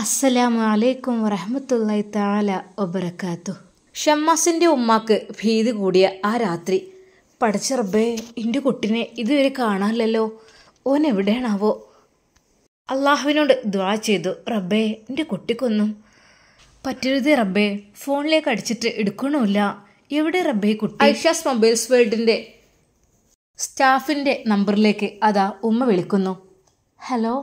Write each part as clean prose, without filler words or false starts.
അസ്സലാമു അലൈക്കും വറഹ്മത്തുള്ളാഹി തആല വബറകാതുഹു. ഷമ്മാസിൻ്റെ ഉമ്മാക്ക് ഭീതി കൂടിയ ആ രാത്രി, പടച്ച റബ്ബേ, എൻ്റെ കുട്ടിനെ ഇതുവരെ കാണാനില്ലല്ലോ, ഓൻ എവിടെയാണാവോ? അള്ളാഹുവിനോട് ദുആ ചെയ്തു, റബ്ബേ എൻ്റെ കുട്ടിക്കൊന്നും പറ്റരുത് റബ്ബേ. ഫോണിലേക്ക് അടിച്ചിട്ട് എടുക്കണമില്ല, എവിടെ റബ്ബേ കുട്ടി? ഐഷാസ് മൊബൈൽസ് വേൾഡിൻ്റെ സ്റ്റാഫിൻ്റെ നമ്പറിലേക്ക് അതാ ഉമ്മ വിളിക്കുന്നു. ഹലോ,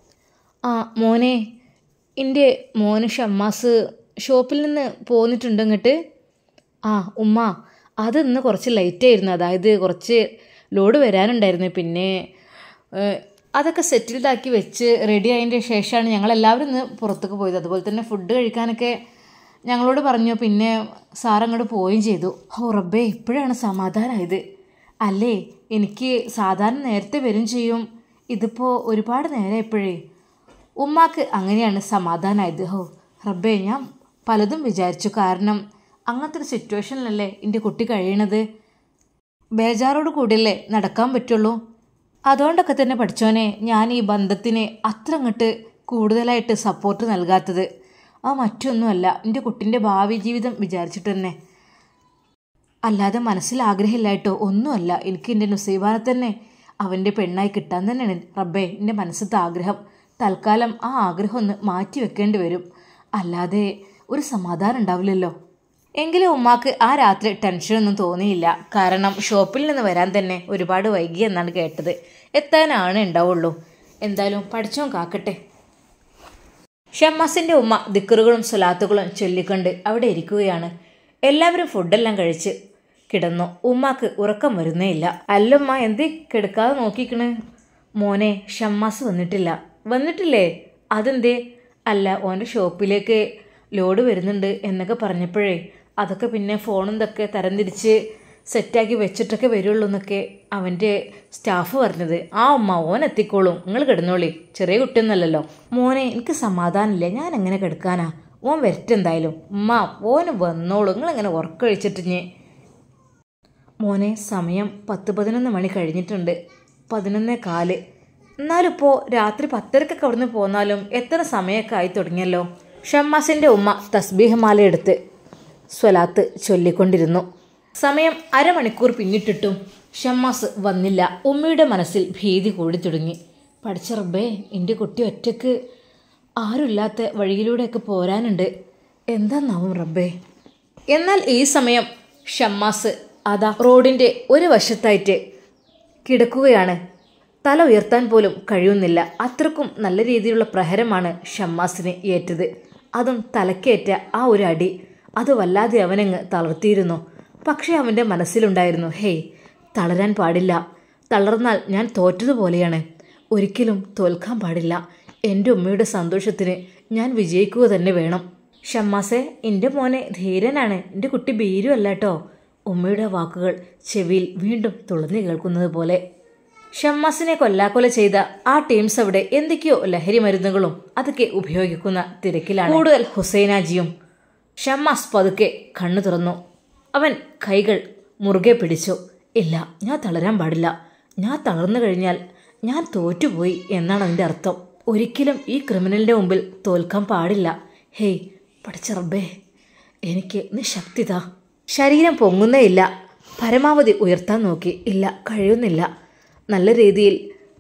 മോനെ, എൻ്റെ മോന് ഷമ്മാസ് ഷോപ്പിൽ നിന്ന് പോന്നിട്ടുണ്ട് ഇങ്ങോട്ട്. ഉമ്മ, അതിന്ന് കുറച്ച് ലേറ്റായിരുന്നു, അതായത് കുറച്ച് ലോഡ് വരാനുണ്ടായിരുന്നു. പിന്നെ അതൊക്കെ സെറ്റിൽഡാക്കി വെച്ച് റെഡി ആയതിൻ്റെ ശേഷമാണ് ഞങ്ങളെല്ലാവരും ഇന്ന് പുറത്തേക്ക് പോയത്. അതുപോലെ തന്നെ ഫുഡ് കഴിക്കാനൊക്കെ ഞങ്ങളോട് പറഞ്ഞു. പിന്നെ സാറങ്ങോട്ട് പോവുകയും ചെയ്തു. റബ്ബേ, ഇപ്പോഴാണ് സമാധാനമായത്. അല്ലേ, എനിക്ക് സാധാരണ നേരത്തെ വരും ചെയ്യും, ഇതിപ്പോൾ ഒരുപാട് നേരമായപ്പോഴേ. ഉമ്മാക്ക് അങ്ങനെയാണ് സമാധാനമായത്. റബ്ബേ, ഞാൻ പലതും വിചാരിച്ചു. കാരണം അങ്ങനത്തെ ഒരു സിറ്റുവേഷനിലല്ലേ എൻ്റെ കുട്ടി കഴിയണത്. ബേജാറോട് കൂടിയല്ലേ നടക്കാൻ പറ്റുള്ളൂ. അതുകൊണ്ടൊക്കെ തന്നെ പഠിച്ചോനെ, ഞാൻ ഈ ബന്ധത്തിന് അത്ര അങ്ങോട്ട് കൂടുതലായിട്ട് സപ്പോർട്ട് നൽകാത്തത്. മറ്റൊന്നുമല്ല, എൻ്റെ കുട്ടിൻ്റെ ഭാവി ജീവിതം വിചാരിച്ചിട്ട് തന്നെ, അല്ലാതെ മനസ്സിൽ ആഗ്രഹമില്ലായിട്ടോ ഒന്നുമല്ല. എനിക്ക് എൻ്റെ നുസൈബാനെ തന്നെ അവൻ്റെ പെണ്ണായി കിട്ടാൻ തന്നെയാണ് റബ്ബേ എൻ്റെ മനസ്സിലത്തെ ആഗ്രഹം. തൽക്കാലം ആ ആഗ്രഹം ഒന്ന് മാറ്റി വെക്കേണ്ടി വരും, അല്ലാതെ ഒരു സമാധാനം ഉണ്ടാവില്ലല്ലോ. എങ്കിലും ഉമ്മാക്ക് ആ രാത്രി ടെൻഷനൊന്നും തോന്നിയില്ല. കാരണം ഷോപ്പിൽ നിന്ന് വരാൻ തന്നെ ഒരുപാട് വൈകി എന്നാണ് കേട്ടത്. എത്താനാണ് ഉണ്ടാവുള്ളൂ. എന്തായാലും പഠിച്ചോൻ കാക്കട്ടെ. ഷമ്മാസിൻ്റെ ഉമ്മ ദിക്റുകളും സ്വലാത്തുകളും ചൊല്ലിക്കൊണ്ട് അവിടെ ഇരിക്കുകയാണ്. എല്ലാവരും ഫുഡെല്ലാം കഴിച്ച് കിടന്നു. ഉമ്മാക്ക് ഉറക്കം വരുന്നേയില്ല. അല്ലമ്മ, എന്തേ കിടക്കാതെ നോക്കിക്കണ്? മോനെ, ഷമ്മാസ് വന്നിട്ടില്ലേ? അതെന്തേ? അല്ല, ഓൻ്റെ ഷോപ്പിലേക്ക് ലോഡ് വരുന്നുണ്ട് എന്നൊക്കെ പറഞ്ഞപ്പോഴേ, അതൊക്കെ പിന്നെ ഫോണും ഇതൊക്കെ തരംതിരിച്ച് സെറ്റാക്കി വെച്ചിട്ടൊക്കെ വരുള്ളൂ എന്നൊക്കെ അവൻ്റെ സ്റ്റാഫ് പറഞ്ഞത്. ഉമ്മ, ഓൻ എത്തിക്കോളും, നിങ്ങൾ കിടന്നോളി, ചെറിയ കുട്ടിയൊന്നുമല്ലല്ലോ. മോനെ, എനിക്ക് സമാധാനമില്ല, ഞാൻ എങ്ങനെ കിടക്കാനാ? ഓൻ വരട്ടെ എന്തായാലും. ഉമ്മ, ഓന് വന്നോളൂ, നിങ്ങളെങ്ങനെ ഉറക്കമൊഴിച്ചിട്ടിഞ്ഞ്. മോനെ, സമയം 10-11 മണി കഴിഞ്ഞിട്ടുണ്ട്, 11:15. എന്നാലിപ്പോൾ രാത്രി 10:30 അവിടുന്ന് പോന്നാലും എത്ര സമയമൊക്കെ ആയി തുടങ്ങിയല്ലോ. ഷമ്മാസിൻ്റെ ഉമ്മ തസ്ബീഹ് മാലയെടുത്ത് സ്വലാത്ത് ചൊല്ലിക്കൊണ്ടിരുന്നു. സമയം അരമണിക്കൂർ പിന്നിട്ടിട്ടും ഷമ്മാസ് വന്നില്ല. ഉമ്മയുടെ മനസ്സിൽ ഭീതി കൂടി തുടങ്ങി. പഠിച്ച റബ്ബേ, എൻ്റെ കുട്ടി ഒറ്റയ്ക്ക് ആരുമില്ലാത്ത വഴിയിലൂടെയൊക്കെ പോരാനുണ്ട്, എന്താന്നാവും റബ്ബേ. എന്നാൽ ഈ സമയം ഷമ്മാസ് അതാ റോഡിൻ്റെ ഒരു വശത്തായിട്ട് കിടക്കുകയാണ്. തല ഉയർത്താൻ പോലും കഴിയുന്നില്ല. അത്രക്കും നല്ല രീതിയിലുള്ള പ്രഹരമാണ് ഷമ്മാസിന് ഏറ്റത്. അതും തലക്കേറ്റ ആ ഒരു അടി, അത് വല്ലാതെ അവനങ്ങ് തളർത്തിയിരുന്നു. പക്ഷേ അവൻ്റെ മനസ്സിലുണ്ടായിരുന്നു, ഹേയ്, തളരാൻ പാടില്ല. തളർന്നാൽ ഞാൻ തോറ്റതുപോലെയാണ്. ഒരിക്കലും തോൽക്കാൻ പാടില്ല. എൻ്റെ ഉമ്മയുടെ സന്തോഷത്തിന് ഞാൻ വിജയിക്കുക തന്നെ വേണം. ഷമ്മാസെ, എൻ്റെ മോനെ ധീരനാണ്, എൻ്റെ കുട്ടി ഭീരുവല്ല കേട്ടോ. ഉമ്മയുടെ വാക്കുകൾ ചെവിയിൽ വീണ്ടും തുളഞ്ഞു കേൾക്കുന്നത് പോലെ. ഷമ്മാസിനെ കൊല്ലാക്കൊല ചെയ്ത ആ ടീംസ് അവിടെ എന്തൊക്കെയോ ലഹരി മരുന്നുകളും അതൊക്കെ ഉപയോഗിക്കുന്ന തിരക്കിലാണ്. കൂടുതൽ ഹുസൈനാജിയും. ഷമ്മാസ് പതുക്കെ കണ്ണു തുറന്നു. അവൻ കൈകൾ മുറുകെ പിടിച്ചു. ഇല്ല, ഞാൻ തളരാൻ പാടില്ല. ഞാൻ തളർന്നു കഴിഞ്ഞാൽ ഞാൻ തോറ്റുപോയി എന്നാണ് അതിൻ്റെ അർത്ഥം. ഒരിക്കലും ഈ ക്രിമിനലിൻ്റെ മുമ്പിൽ തോൽക്കാൻ പാടില്ല. ഹേയ്, പഠിച്ച റബ്ബേ, എനിക്ക് നീ ശക്തി താ. ശരീരം പൊങ്ങുന്നേയില്ല. പരമാവധി ഉയർത്താൻ നോക്കി, ഇല്ല, കഴിയുന്നില്ല. നല്ല രീതിയിൽ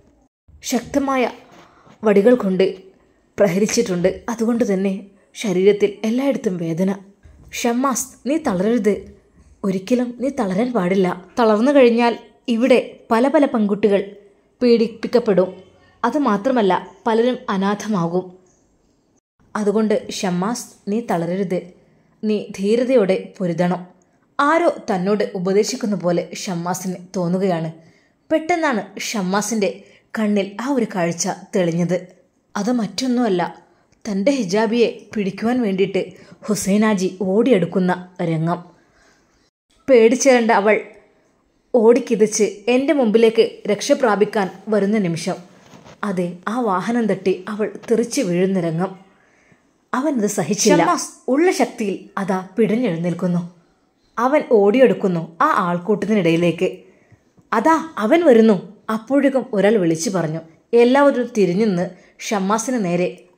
ശക്തമായ വടികൾ കൊണ്ട് പ്രഹരിച്ചിട്ടുണ്ട്. അതുകൊണ്ട് തന്നെ ശരീരത്തിൽ എല്ലായിടത്തും വേദന. ഷമ്മാസ്, നീ തളരരുത്, ഒരിക്കലും നീ തളരാൻ പാടില്ല. തളർന്നു കഴിഞ്ഞാൽ ഇവിടെ പല പല പെൺകുട്ടികൾ പീഡിപ്പിക്കപ്പെടും. അതുമാത്രമല്ല, പലരും അനാഥമാകും. അതുകൊണ്ട് ഷമ്മാസ്, നീ തളരരുത്, നീ ധീരതയോടെ പൊരുതണം. ആരോ തന്നോട് ഉപദേശിക്കുന്ന പോലെ ഷമ്മാസിന് തോന്നുകയാണ്. പെട്ടെന്നാണ് ഷമ്മാസിൻ്റെ കണ്ണിൽ ആ ഒരു കാഴ്ച തെളിഞ്ഞത്. അത് മറ്റൊന്നുമല്ല, തൻ്റെ ഹിജാബിയെ പിടിക്കുവാൻ വേണ്ടിയിട്ട് ഹുസൈനാജി ഓടിയെടുക്കുന്ന രംഗം. പേടിച്ചേരേണ്ട അവൾ ഓടിക്കിതച്ച് എൻ്റെ മുമ്പിലേക്ക് രക്ഷപ്രാപിക്കാൻ വരുന്ന നിമിഷം, അതെ, ആ വാഹനം തട്ടി അവൾ തെറിച്ചു വീഴുന്ന രംഗം. അവനത് സഹിച്ചില്ല. ഷമ്മാസ് ഉള്ള ശക്തിയിൽ അതാ പിടഞ്ഞെഴുന്നേൽക്കുന്നു. അവൻ ഓടിയെടുക്കുന്നു ആ ആൾക്കൂട്ടത്തിനിടയിലേക്ക്. അതാ അവൻ വരുന്നു. അപ്പോഴേക്കും ഒരാൾ വിളിച്ചു പറഞ്ഞു. എല്ലാവരും തിരിഞ്ഞു നിന്ന് ഷമ്മാസിന് നേരെ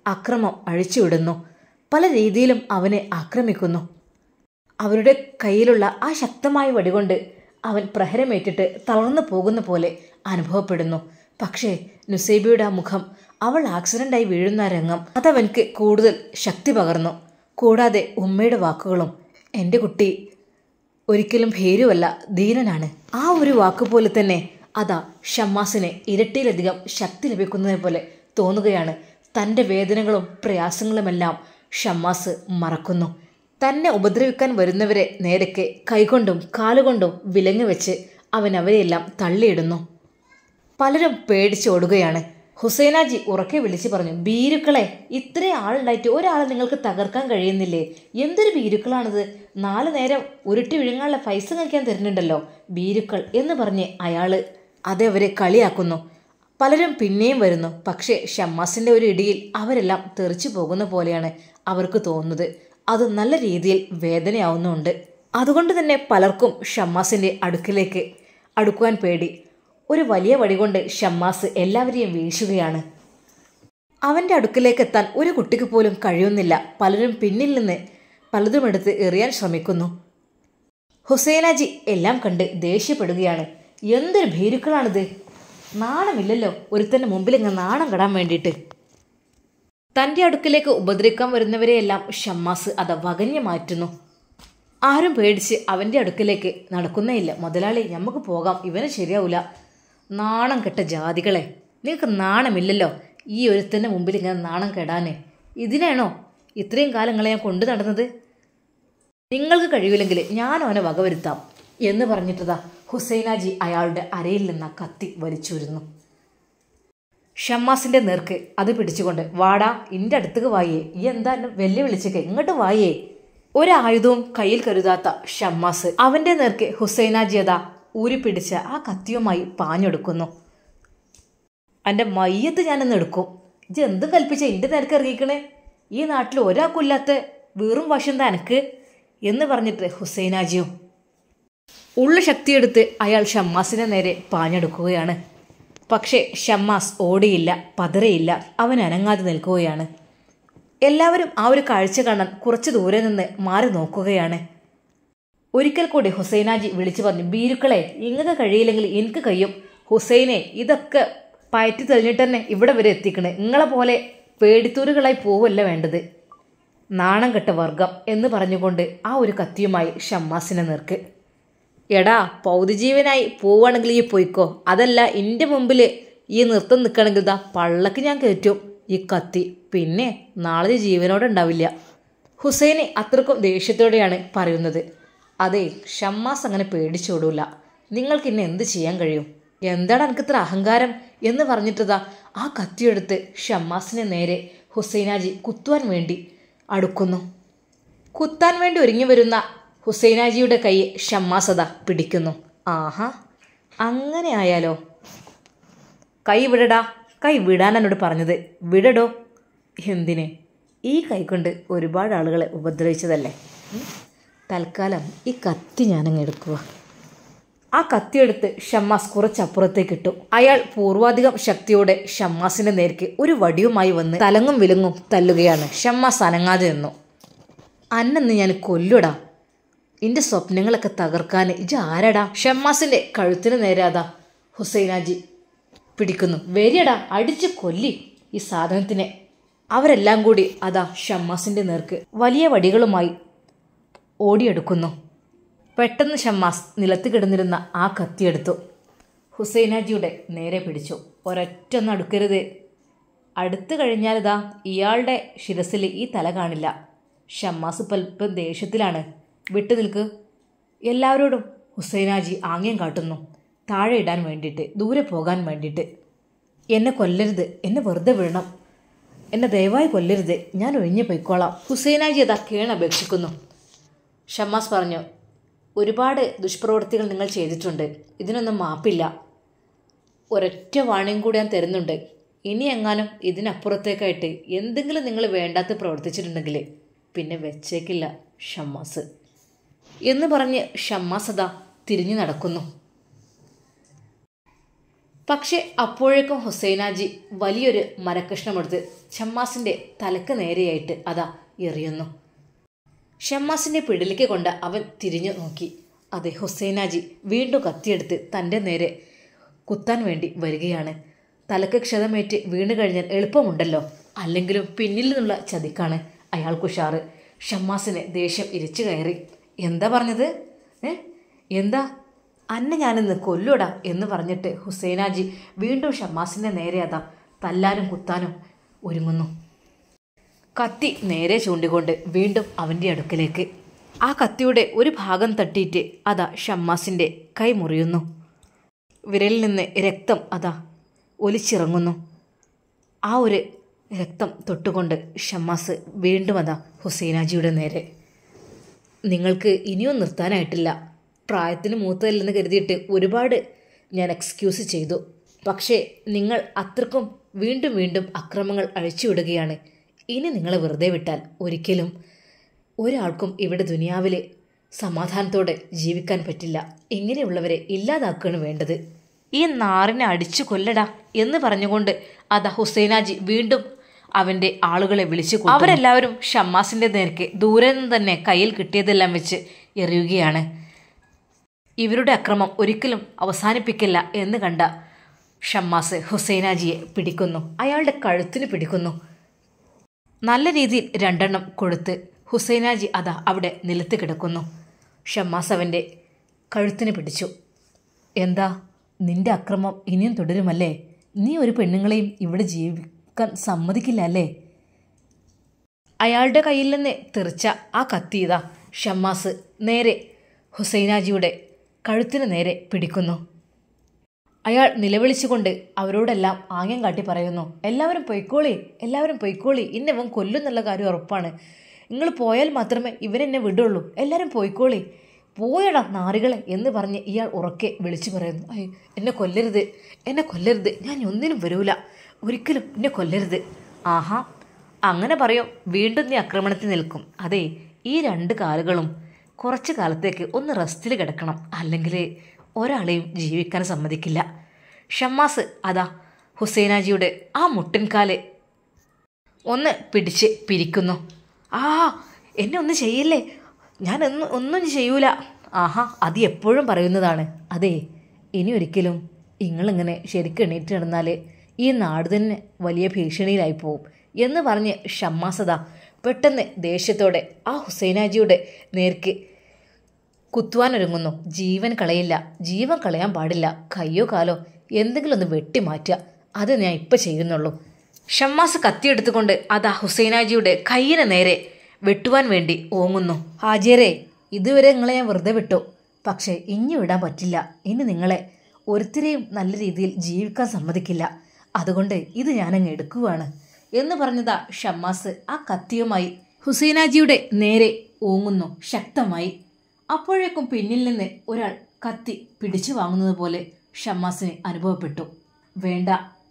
അക്രമം അഴിച്ചുവിടുന്നു. പല രീതിയിലും അവനെ ആക്രമിക്കുന്നു. അവരുടെ കയ്യിലുള്ള ആ ശക്തമായ വടികൊണ്ട് അവൻ പ്രഹരമേറ്റിട്ട് തളർന്നു പോകുന്ന പോലെ അനുഭവപ്പെടുന്നു. പക്ഷേ നുസൈബയുടെ ആ മുഖം, അവൾ ആക്സിഡൻ്റായി വീഴുന്ന രംഗം, അതവൻക്ക് കൂടുതൽ ശക്തി പകർന്നു. കൂടാതെ ഉമ്മയുടെ വാക്കുകളും, എൻ്റെ കുട്ടി ഒരിക്കലും ഭീരുവല്ല, ധീരനാണ്. ആ ഒരു വാക്കുപോലെ തന്നെ അതാ ഷമ്മാസിന് ഇരട്ടിയിലധികം ശക്തി ലഭിക്കുന്നത് പോലെ തോന്നുകയാണ്. തൻ്റെ വേദനകളും പ്രയാസങ്ങളുമെല്ലാം ഷമ്മാസ് മറക്കുന്നു. തന്നെ ഉപദ്രവിക്കാൻ വരുന്നവരെ നേരക്കെ കൈകൊണ്ടും കാലുകൊണ്ടും വിലങ്ങ് വെച്ച് അവൻ അവരെയെല്ലാം തള്ളിയിടുന്നു. പലരും പേടിച്ചോടുകയാണ്. ഹുസൈനാജി ഉറക്കെ വിളിച്ചു പറഞ്ഞു, ഭീരുക്കളെ, ഇത്രയും ആളുണ്ടായിട്ട് ഒരാളെ നിങ്ങൾക്ക് തകർക്കാൻ കഴിയുന്നില്ലേ? എന്തൊരു ഭീരുക്കളാണിത്! 4 നേരം ഉരുട്ടി വിഴുങ്ങാനുള്ള പൈസ കഴിക്കാൻ തരുന്നുണ്ടല്ലോ, ഭീരുക്കൾ എന്ന് പറഞ്ഞ് അയാൾ അതവരെ കളിയാക്കുന്നു. പലരും പിന്നെയും വരുന്നു. പക്ഷേ ഷമ്മാസിൻ്റെ ഒരു ഇടിയിൽ അവരെല്ലാം തെറിച്ചു പോകുന്ന പോലെയാണ് അവർക്ക് തോന്നുന്നത്. അത് നല്ല രീതിയിൽ വേദനയാവുന്നുണ്ട്. അതുകൊണ്ട് തന്നെ പലർക്കും ഷമ്മാസിൻ്റെ അടുക്കിലേക്ക് അടുക്കുവാൻ പേടി. ഒരു വലിയ വടി കൊണ്ട് ഷമ്മാസ് എല്ലാവരെയും വീശുകയാണ്. അവൻ്റെ അടുക്കിലേക്ക് എത്താൻ ഒരു കുട്ടിക്ക് പോലും കഴിയുന്നില്ല. പലരും പിന്നിൽ നിന്ന് പലതുമെടുത്ത് എറിയാൻ ശ്രമിക്കുന്നു. ഹുസൈനാജി എല്ലാം കണ്ട് ദേഷ്യപ്പെടുകയാണ്. എന്തൊരു ഭീരുക്കളാണിത്! നാണമില്ലല്ലോ ഒരുത്തൻ്റെ മുമ്പിൽ ഇങ്ങനെ നാണം കെടാൻ വേണ്ടിയിട്ട്. തൻ്റെ അടുക്കിലേക്ക് ഉപദ്രവിക്കാൻ വരുന്നവരെയെല്ലാം ഷമ്മാസ് അത് വകഞ്ഞു മാറ്റുന്നു. ആരും പേടിച്ച് അവൻ്റെ അടുക്കിലേക്ക് നടക്കുന്നേയില്ല. മുതലാളി, നമുക്ക് പോകാം, ഇവന് ശരിയാവില്ല. നാണം കെട്ട ജാതികളെ, നിങ്ങൾക്ക് നാണമില്ലല്ലോ ഈ ഒരുത്തൻ്റെ മുമ്പിൽ ഇങ്ങനെ നാണം കെടാന്. ഇതിനാണോ ഇത്രയും കാലങ്ങളെ ഞാൻ കൊണ്ടു നടന്നത്? നിങ്ങൾക്ക് കഴിയില്ലെങ്കിൽ ഞാൻ അവനെ വകവരുത്താം എന്ന് പറഞ്ഞിട്ടതാ ഹുസൈനാജി അയാളുടെ അരയിൽ നിന്ന് കത്തി വലിച്ചൂരുന്നു. ഷമ്മാസിൻ്റെ നേർക്ക് അത് പിടിച്ചുകൊണ്ട്, വാടാ, ഇൻ്റെ അടുത്തേക്ക് വായേ, ഈ എന്താ വെല്ലുവിളിച്ചേക്ക്, ഇങ്ങോട്ട് വായേ. ഒരായുധവും കയ്യിൽ കരുതാത്ത ഷമ്മാസ് അവൻ്റെ നേർക്ക് ഹുസൈനാജി അതാ ഊരിപ്പിടിച്ച ആ കത്തിയുമായി പാഞ്ഞെടുക്കുന്നു. എൻ്റെ മയ്യത്ത് ഞാനൊന്ന് എടുക്കും. ഇത് എന്ത് കൽപ്പിച്ച എൻ്റെ നേർക്ക് ഇറങ്ങിക്കണേ? ഈ നാട്ടിൽ ഒരാൾക്കില്ലാത്ത വീറും വശം എനക്ക് എന്ന് പറഞ്ഞിട്ട് ഹുസൈനാജിയും ഉള്ള ശക്തിയെടുത്ത് അയാൾ ഷമ്മാസിനെ നേരെ പാഞ്ഞെടുക്കുകയാണ്. പക്ഷേ ഷമ്മാസ് ഓടിയില്ല, പതറയില്ല, അവൻ അനങ്ങാതെ നിൽക്കുകയാണ്. എല്ലാവരും ആ ഒരു കാഴ്ച കാണാൻ കുറച്ച് ദൂരെ നിന്ന് മാറി നോക്കുകയാണ്. ഒരിക്കൽ കൂടി ഹുസൈനാജി വിളിച്ചു പറഞ്ഞു, ഭീരുക്കളെ, ഇങ്ങനെ കഴിയില്ലെങ്കിൽ എനിക്ക് കഴിയും. ഹുസൈനെ, ഇതൊക്കെ പയറ്റി തെളിഞ്ഞിട്ട് തന്നെ ഇവിടെ വരെ എത്തിക്കണേ. നിങ്ങളെ പോലെ പേടിത്തൂരുകളായി പോവല്ല വേണ്ടത്, നാണം കെട്ട വർഗം എന്ന് പറഞ്ഞുകൊണ്ട് ആ ഒരു കത്തിയുമായി ഷമ്മാസിനെ നേർക്ക്. എടാ, പൗതിജീവനായി പോവുകയാണെങ്കിൽ ഈ പോയിക്കോ, അതല്ല എൻ്റെ മുമ്പിൽ ഈ നൃത്തം നിൽക്കണമെങ്കിൽ ഇതാ പള്ളക്ക് ഞാൻ കയറ്റും ഈ കത്തി, പിന്നെ നാളെ ജീവനോടെ ഉണ്ടാവില്ല. ഹുസൈനെ അത്രക്കും ദേഷ്യത്തോടെയാണ് പറയുന്നത്. അതെ, ഷമ്മാസ് അങ്ങനെ പേടിച്ചോടൂല. നിങ്ങൾക്ക് ഇന്നെ എന്ത് ചെയ്യാൻ കഴിയും? എന്താണ് എനിക്കിത്ര അഹങ്കാരം എന്ന് പറഞ്ഞിട്ടതാ ആ കത്തിയെടുത്ത് ഷമ്മാസിനെ നേരെ ഹുസൈനാജി കുത്തുവാൻ വേണ്ടി അടുക്കുന്നു. കുത്താൻ വേണ്ടി ഒരുങ്ങി വരുന്ന ഹുസൈനാജിയുടെ കൈ ഷമ്മാസ് അതാ പിടിക്കുന്നു. ആഹാ, അങ്ങനെ ആയാലോ? കൈ വിടടാ, കൈ വിടാൻ എന്നോട് പറഞ്ഞത്, വിടടോ. എന്തിന്? ഈ കൈ കൊണ്ട് ഒരുപാട് ആളുകളെ ഉപദ്രവിച്ചതല്ലേ. തൽക്കാലം ഈ കത്തി ഞാനങ്ങ് എടുക്കുക. ആ കത്തിയെടുത്ത് ഷമ്മാസ് കുറച്ചപ്പുറത്തേക്ക് ഇട്ടു. അയാൾ പൂർവാധികം ശക്തിയോടെ ഷമ്മാസിന്റെ നേർക്ക് ഒരു വടിയുമായി വന്ന് തലങ്ങും വിലങ്ങും തല്ലുകയാണ്. ഷമ്മാസ് അനങ്ങാതെ നിന്നു. അന്നെന്ന് ഞാൻ കൊല്ലുടാ, എൻ്റെ സ്വപ്നങ്ങളൊക്കെ തകർക്കാൻ ഇജ് ആരടാ? ഷമ്മാസിന്റെ കഴുത്തിന് നേരെ അതാ ഹുസൈനാജി പിടിക്കുന്നു. വരിയടാ, അടിച്ച് കൊല്ലി ഈ സാധനത്തിനെ. അവരെല്ലാം കൂടി അതാ ഷമ്മാസിന്റെ നേർക്ക് വലിയ വടികളുമായി ഓടിയെടുക്കുന്നു. പെട്ടെന്ന് ഷമ്മാസ് നിലത്ത് കിടന്നിരുന്ന ആ കത്തിയെടുത്തു ഹുസൈനാജിയുടെ നേരെ പിടിച്ചു. ഒരൊറ്റൊന്നും അടുക്കരുത്, അടുത്ത് കഴിഞ്ഞാലിതാ ഇയാളുടെ ശിരസിൽ ഈ തല കാണില്ല. ഷമ്മാസ് പൽപ്പം ദേഷ്യത്തിലാണ്. വിട്ടു നിൽക്ക്. എല്ലാവരോടും ഹുസൈനാജി ആംഗ്യം കാട്ടുന്നു, താഴെ ഇടാൻ വേണ്ടിയിട്ട്, ദൂരെ പോകാൻ വേണ്ടിയിട്ട്. എന്നെ കൊല്ലരുത്, എന്നെ വെറുതെ വിടണം, എന്നെ ദയവായി കൊല്ലരുത്, ഞാൻ ഒഴിഞ്ഞു പോയിക്കോളാം. ഹുസൈനാജി അതാ കേണപേക്ഷിക്കുന്നു. ഷമ്മാസ് പറഞ്ഞു, ഒരുപാട് ദുഷ്പ്രവൃത്തികൾ നിങ്ങൾ ചെയ്തിട്ടുണ്ട്, ഇതിനൊന്നും മാപ്പില്ല. ഒരൊറ്റ വാണിയും കൂടി ഞാൻ തരുന്നുണ്ട്. ഇനി എങ്ങാനും ഇതിനപ്പുറത്തേക്കായിട്ട് എന്തെങ്കിലും നിങ്ങൾ വേണ്ടാത്ത പ്രവർത്തിച്ചിട്ടുണ്ടെങ്കിൽ പിന്നെ വെച്ചേക്കില്ല ഷമ്മാസ് എന്ന് പറഞ്ഞ് ഷമ്മാസ് അതാ തിരിഞ്ഞു നടക്കുന്നു. പക്ഷെ അപ്പോഴേക്കും ഹുസൈനാജി വലിയൊരു മരക്കഷ്ണമെടുത്ത് ഷമ്മാസിൻ്റെ തലക്ക് നേരെയായിട്ട് അതാ എറിയുന്നു. ഷമ്മാസിൻ്റെ പിടിലേക്ക് കൊണ്ട് അവൻ തിരിഞ്ഞു നോക്കി. അതെ, ഹുസൈനാജി വീണ്ടും കത്തിയെടുത്ത് തൻ്റെ നേരെ കുത്താൻ വേണ്ടി വരികയാണ്. തലക്ക് ക്ഷതമേറ്റ് വീണ് കഴിഞ്ഞാൽ എളുപ്പമുണ്ടല്ലോ, അല്ലെങ്കിലും പിന്നിൽ നിന്നുള്ള ചതിക്കാണ് അയാൾക്കുഷാറ്. ഷമ്മാസിന് ദേഷ്യം ഇരിച്ചു കയറി. എന്താ പറഞ്ഞത്? എന്താ? അന്നെ ഞാനിന്ന് കൊല്ലൂടാ എന്ന് പറഞ്ഞിട്ട് ഹുസൈനാജി വീണ്ടും ഷമ്മാസിൻ്റെ നേരെ അതാ തല്ലാനും കുത്താനും ഒരുങ്ങുന്നു. കത്തി നേരെ ചൂണ്ടിക്കൊണ്ട് വീണ്ടും അവൻ്റെ അടുക്കലേക്ക്. ആ കത്തിയുടെ ഒരു ഭാഗം തട്ടിയിട്ട് അതാ ഷമ്മാസിൻ്റെ കൈ മുറിയുന്നു. വിരലിൽ നിന്ന് രക്തം അതാ ഒലിച്ചിറങ്ങുന്നു. ആ ഒരു രക്തം തൊട്ടുകൊണ്ട് ഷമ്മാസ് വീണ്ടും അതാ ഹുസൈനാജിയുടെ നേരെ. നിങ്ങൾക്ക് ഇനിയും നിർത്താനായിട്ടില്ല. പ്രായത്തിന് മൂത്തതല്ലെന്ന് കരുതിയിട്ട് ഒരുപാട് ഞാൻ എക്സ്ക്യൂസ് ചെയ്തു. പക്ഷേ നിങ്ങൾ അത്രക്കും വീണ്ടും വീണ്ടും അക്രമങ്ങൾ അഴിച്ചുവിടുകയാണ്. ഇനി നിങ്ങളെ വെറുതെ വിട്ടാൽ ഒരിക്കലും ഒരാൾക്കും ഇവിടെ ദുനിയാവിൽ സമാധാനത്തോടെ ജീവിക്കാൻ പറ്റില്ല. ഇങ്ങനെയുള്ളവരെ ഇല്ലാതാക്കുകയാണ് വേണ്ടത്. ഈ നാറിനെ അടിച്ചു കൊല്ലടാ എന്ന് പറഞ്ഞുകൊണ്ട് അതാ ഹുസൈനാജി വീണ്ടും അവൻ്റെ ആളുകളെ വിളിച്ചു. അവരെല്ലാവരും ഷമ്മാസിൻ്റെ നേർക്ക് ദൂരെ നിന്ന് തന്നെ കയ്യിൽ കിട്ടിയതെല്ലാം വെച്ച് എറിയുകയാണ്. ഇവരുടെ അക്രമം ഒരിക്കലും അവസാനിപ്പിക്കില്ല എന്ന് കണ്ട ഷമ്മാസ് ഹുസൈനാജിയെ പിടിക്കുന്നു. അയാളുടെ കഴുത്തിന് പിടിക്കുന്നു. നല്ല രീതിയിൽ 2 എണ്ണം കൊടുത്ത് ഹുസൈനാജി അതാ അവിടെ നിലത്ത് കിടക്കുന്നു. ഷമ്മാസ് അവൻ്റെ കഴുത്തിന് പിടിച്ചു. എന്താ, നിന്റെ അക്രമം ഇനിയും തുടരുമല്ലേ? നീ ഒരു പെണ്ണുങ്ങളെയും ഇവിടെ ജീവിക്കാൻ സമ്മതിക്കില്ല അല്ലേ? അയാളുടെ കയ്യിൽ നിന്ന് തെറിച്ച ആ കത്തിയതാ ഷമ്മാസ് നേരെ ഹുസൈനാജിയുടെ കഴുത്തിന് നേരെ പിടിക്കുന്നു. അയാൾ നിലവിളിച്ചുകൊണ്ട് അവരോടെല്ലാം ആംഗ്യം കാട്ടി പറയുന്നു, എല്ലാവരും പൊയ്ക്കോളി, എല്ലാവരും പൊയ്ക്കോളി, ഇന്നവൻ കൊല്ലുന്നുള്ള കാര്യം ഉറപ്പാണ്. നിങ്ങൾ പോയാൽ മാത്രമേ ഇവരെന്നെ വിടുള്ളൂ. എല്ലാവരും പോയിക്കോളി, പോയടാ നാറികളെ എന്ന് പറഞ്ഞ് ഇയാൾ ഉറക്കെ വിളിച്ചു പറയുന്നു. അയ്യോ, എന്നെ കൊല്ലരുത്, എന്നെ കൊല്ലരുത്, ഞാൻ ഒന്നിനും വരൂല, ഒരിക്കലും എന്നെ കൊല്ലരുത്. ആഹാ, അങ്ങനെ പറയും. വീണ്ടും നീ ആക്രമണത്തിൽ നിൽക്കും. അതെ, ഈ 2 കാലുകളും കുറച്ച് കാലത്തേക്ക് ഒന്ന് റെസ്റ്റിൽ കിടക്കണം, അല്ലെങ്കിൽ ഒരാളെയും ജീവിക്കാൻ സമ്മതിക്കില്ല. ഷമ്മാസ് അതാ ഹുസൈനാജിയുടെ ആ മുട്ടിൻകാല് ഒന്ന് പിടിച്ച് പിരിക്കുന്നു. ആ, എന്നെ ഒന്നും ചെയ്യില്ലേ, ഞാൻ ഒന്നും ചെയ്യൂല. ആഹാ, അത് എപ്പോഴും പറയുന്നതാണ്. അതെ, ഇനി ഒരിക്കലും നിങ്ങളിങ്ങനെ ശരിക്കും എണീറ്റ് നടന്നാൽ ഈ നാട് തന്നെ വലിയ ഭീഷണിയിലായി പോവും എന്ന് പറഞ്ഞ് ഷമ്മാസത പെട്ടെന്ന് ദേഷ്യത്തോടെ ആ ഹുസൈനാജിയുടെ നേർക്ക് കുത്തുവാനൊരുങ്ങുന്നു. ജീവൻ കളയില്ല, ജീവൻ കളയാൻ പാടില്ല, കയ്യോ കാലോ എന്തെങ്കിലും ഒന്ന് വെട്ടിമാറ്റുക, അത് ഞാൻ ഇപ്പം ചെയ്യുന്നുള്ളൂ. ഷമ്മാസ് കത്തിയെടുത്തുകൊണ്ട് അതാ ഹുസൈനാജിയുടെ കയ്യിന് നേരെ വെട്ടുവാൻ വേണ്ടി ഓങ്ങുന്നു. ഹാജിയരെ, ഇതുവരെ നിങ്ങളെ ഞാൻ വെറുതെ വിട്ടു, പക്ഷേ ഇനി വിടാൻ പറ്റില്ല. ഇനി നിങ്ങളെ ഒരുത്തരെയും നല്ല രീതിയിൽ ജീവിക്കാൻ സമ്മതിക്കില്ല. അതുകൊണ്ട് ഇത് ഞാനങ്ങ് എടുക്കുവാണ് എന്ന് പറഞ്ഞതാ ഷമ്മാസ് ആ കത്തിയുമായി ഹുസൈനാജിയുടെ നേരെ ഓങ്ങുന്നു ശക്തമായി. അപ്പോഴേക്കും പിന്നിൽ നിന്ന് ഒരാൾ കത്തി പിടിച്ചു വാങ്ങുന്നത് പോലെ ഷമ്മാസിന് അനുഭവപ്പെട്ടു. വേണ്ട.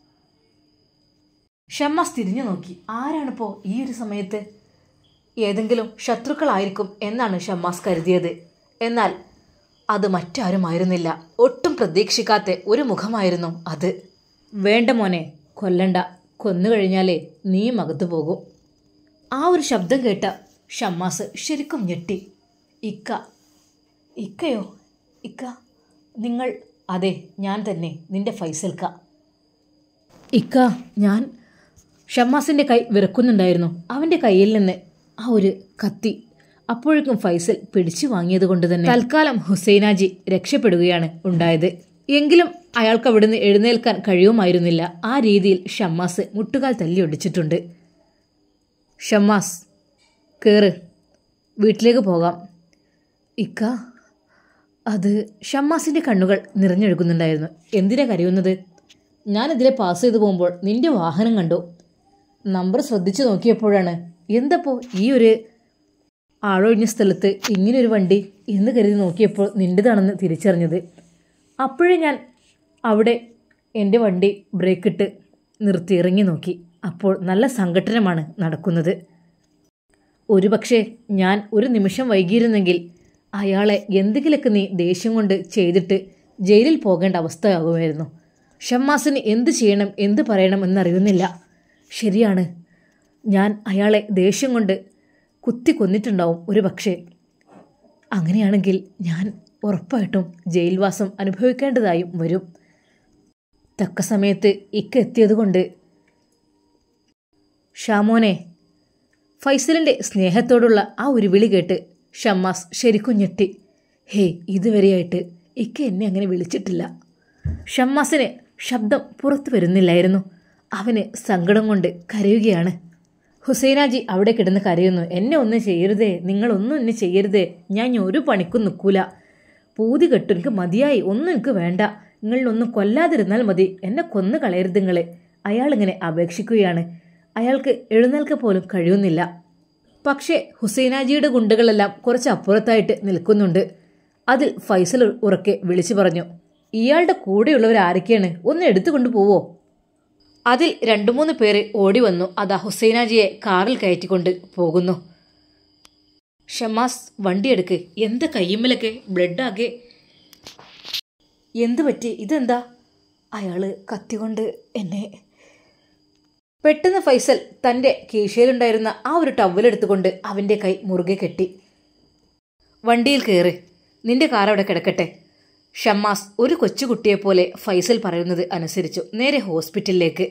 ഷമ്മാസ് തിരിഞ്ഞു നോക്കി. ആരാണിപ്പോ ഈ ഒരു സമയത്ത്? ഏതെങ്കിലും ശത്രുക്കളായിരിക്കും എന്നാണ് ഷമ്മാസ് കരുതിയത്. എന്നാൽ അത് മറ്റാരുമായിരുന്നില്ല. ഒട്ടും പ്രതീക്ഷിക്കാത്ത ഒരു മുഖമായിരുന്നു അത്. വേണ്ട മോനെ, കൊല്ലണ്ട, കൊന്നുകഴിഞ്ഞാലേ നീ അകത്തു പോകും. ആ ഒരു ശബ്ദം കേട്ട ഷമ്മാസ് ശരിക്കും ഞെട്ടി. ഇക്കയോ? ഇക്ക നിങ്ങൾ? അതെ, ഞാൻ തന്നെ, നിന്റെ ഫൈസൽക്ക. ഇക്ക, ഞാൻ. ഷമ്മാസിൻ്റെ കൈ വിറക്കുന്നുണ്ടായിരുന്നു. അവൻ്റെ കയ്യിൽ നിന്ന് ആ ഒരു കത്തി അപ്പോഴേക്കും ഫൈസൽ പിടിച്ചു വാങ്ങിയത് കൊണ്ട് തന്നെ തൽക്കാലം ഹുസൈനാജി രക്ഷപ്പെടുകയാണ് ഉണ്ടായത്. എങ്കിലും അയാൾക്ക് അവിടുന്ന് എഴുന്നേൽക്കാൻ കഴിയുമായിരുന്നില്ല. ആ രീതിയിൽ ഷമ്മാസ് മുട്ടുകാൽ തല്ലി ഒടിച്ചിട്ടുണ്ട്. ഷമ്മാസ്, കേറ്, വീട്ടിലേക്ക് പോകാം. ഇക്ക, അത് ഷമ്മാസിൻ്റെ കണ്ണുകൾ നിറഞ്ഞൊഴുകുന്നുണ്ടായിരുന്നു. എന്തിനാ കരയുന്നത്? ഞാനിതിലെ പാസ് ചെയ്തു പോകുമ്പോൾ നിന്റെ വാഹനം കണ്ടു. നമ്പർ ശ്രദ്ധിച്ചു നോക്കിയപ്പോഴാണ് എന്തപ്പോൾ ഈ ഒരു ആളൊഴിഞ്ഞ സ്ഥലത്ത് ഇങ്ങനൊരു വണ്ടി എന്ന് കരുതി നോക്കിയപ്പോൾ നിൻ്റെതാണെന്ന് തിരിച്ചറിഞ്ഞത്. അപ്പോഴേ ഞാൻ അവിടെ എൻ്റെ വണ്ടി ബ്രേക്കിട്ട് നിർത്തി ഇറങ്ങി നോക്കി. അപ്പോൾ നല്ല സംഘട്ടനമാണ് നടക്കുന്നത്. ഒരുപക്ഷെ ഞാൻ ഒരു നിമിഷം വൈകിയിരുന്നെങ്കിൽ അയാളെ എന്തെങ്കിലുമൊക്കെ നീ ദേഷ്യം കൊണ്ട് ചെയ്തിട്ട് ജയിലിൽ പോകേണ്ട അവസ്ഥയാകുമായിരുന്നു. ഷമ്മാസിന് എന്ത് ചെയ്യണം എന്ത് പറയണം എന്നറിയുന്നില്ല. ശരിയാണ്, ഞാൻ അയാളെ ദേഷ്യം കൊണ്ട് കുത്തി കൊന്നിട്ടുണ്ടാവും ഒരു പക്ഷേ. അങ്ങനെയാണെങ്കിൽ ഞാൻ ഉറപ്പായിട്ടും ജയിൽവാസം അനുഭവിക്കേണ്ടതായും വരും. തക്ക സമയത്ത് ഇക്ക എത്തിയതുകൊണ്ട്. ഷാമോനെ. ഫൈസലിൻ്റെ സ്നേഹത്തോടുള്ള ആ ഒരു വിളി കേട്ട് ഷമ്മാസ് ശരിക്കും ഞെട്ടി. ഹേ, ഇതുവരെയായിട്ട് ഇക്ക എന്നെ അങ്ങനെ വിളിച്ചിട്ടില്ല. ഷമ്മാസിന് ശബ്ദം പുറത്തു വരുന്നില്ലായിരുന്നു. അവന് സങ്കടം കൊണ്ട് കരയുകയാണ്. ഹുസൈനാജി അവിടെ കിടന്ന് കരയുന്നു. എന്നെ ഒന്നും ചെയ്യരുതേ, നിങ്ങളൊന്നും എന്നെ ചെയ്യരുതേ, ഞാൻ ഒരു പണിക്കും നിൽക്കൂല. പൂതി കെട്ടു, എനിക്ക് മതിയായി, ഒന്നും എനിക്ക് വേണ്ട, നിങ്ങളിലൊന്നും കൊല്ലാതിരുന്നാൽ മതി, എന്നെ കൊന്നു കളയരുത് നിങ്ങളെ. അയാളിങ്ങനെ അപേക്ഷിക്കുകയാണ്. അയാൾക്ക് എഴുന്നേൽക്ക പോലും കഴിയുന്നില്ല. പക്ഷേ ഹുസൈനാജിയുടെ ഗുണ്ടകളെല്ലാം കുറച്ച് അപ്പുറത്തായിട്ട് നിൽക്കുന്നുണ്ട്. അതിൽ ഫൈസൽ ഉറക്കെ വിളിച്ചു പറഞ്ഞു, ഇയാളുടെ കൂടെയുള്ളവർ ആരൊക്കെയാണ്, ഒന്ന് എടുത്തുകൊണ്ട് പോവോ? അതിൽ 2-3 പേര് ഓടി വന്നു. അതാ ഹുസൈനാജിയെ കാറിൽ കയറ്റിക്കൊണ്ട് പോകുന്നു. ഷമ്മാസ്, വണ്ടിയെടുക്ക്. എന്താ കയ്യുമ്മലൊക്കെ ബ്ലഡാകെ? എന്തു പറ്റി? ഇതെന്താ? അയാൾ കത്തികൊണ്ട് എന്നെ. പെട്ടെന്ന് ഫൈസൽ തൻ്റെ കീശയിലുണ്ടായിരുന്ന ആ ഒരു ടവലെടുത്തുകൊണ്ട് അവൻ്റെ കൈ മുറുകെ കെട്ടി. വണ്ടിയിൽ കയറി, നിന്റെ കാർ അവിടെ കിടക്കട്ടെ. ഷമ്മാസ് ഒരു കൊച്ചുകുട്ടിയെപ്പോലെ ഫൈസൽ പറയുന്നത് അനുസരിച്ചു. നേരെ ഹോസ്പിറ്റലിലേക്ക്.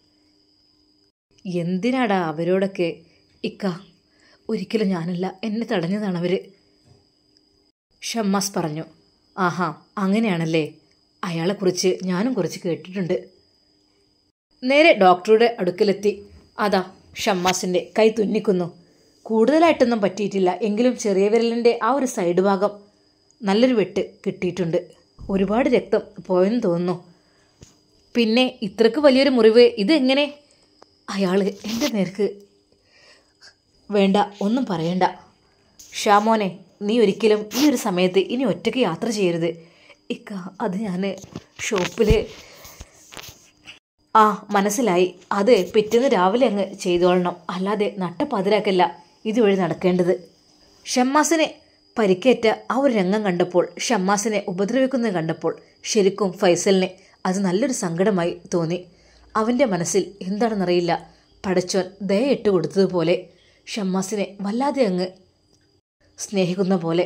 എന്തിനാടാ അവരോടൊക്കെ? ഇക്ക, ഒരിക്കലും ഞാനല്ല, എന്നെ തടഞ്ഞതാണ് അവർ. ഷമ്മാസ് പറഞ്ഞു. ആഹാ, അങ്ങനെയാണല്ലേ. അയാളെക്കുറിച്ച് ഞാനും കുറച്ച് കേട്ടിട്ടുണ്ട്. നേരെ ഡോക്ടറുടെ അടുക്കലെത്തി. അതാ ഷമ്മാസിൻ്റെ കൈ തുന്നിക്കുന്നു. കൂടുതലായിട്ടൊന്നും പറ്റിയിട്ടില്ല, എങ്കിലും ചെറിയ വിരലിൻ്റെ ആ ഒരു സൈഡ് ഭാഗം നല്ലൊരു വെട്ട് കിട്ടിയിട്ടുണ്ട്. ഒരുപാട് രക്തം പോയെന്ന് തോന്നുന്നു. പിന്നെ ഇത്രക്ക് വലിയൊരു മുറിവ് ഇതെങ്ങനെ? അയാൾ എൻ്റെ നേർക്ക്. വേണ്ട, ഒന്നും പറയണ്ട. ഷാമോനെ, നീ ഒരിക്കലും ഈ ഒരു സമയത്ത് ഇനി ഒറ്റയ്ക്ക് യാത്ര ചെയ്യരുത്. ഇക്ക, അത് ഞാൻ ഷോപ്പിൽ. ആ, മനസ്സിലായി. അത് പിറ്റേന്ന് രാവിലെ അങ്ങ് ചെയ്തോളണം, അല്ലാതെ നട്ടപ്പാതിരാക്കല്ല ഇതുവഴി നടക്കേണ്ടത്. ഷമ്മാസിനെ പരിക്കേറ്റ ആ ഒരു രംഗം കണ്ടപ്പോൾ, ഷമ്മാസിനെ ഉപദ്രവിക്കുന്നത് കണ്ടപ്പോൾ ശരിക്കും ഫൈസലിനെ അത് നല്ലൊരു സങ്കടമായി തോന്നി. അവൻ്റെ മനസ്സിൽ എന്താണെന്നറിയില്ല, പടച്ചോൻ ദയ ഇട്ട് കൊടുത്തതുപോലെ ഷമ്മാസിനെ വല്ലാതെ അങ്ങ് സ്നേഹിക്കുന്ന പോലെ.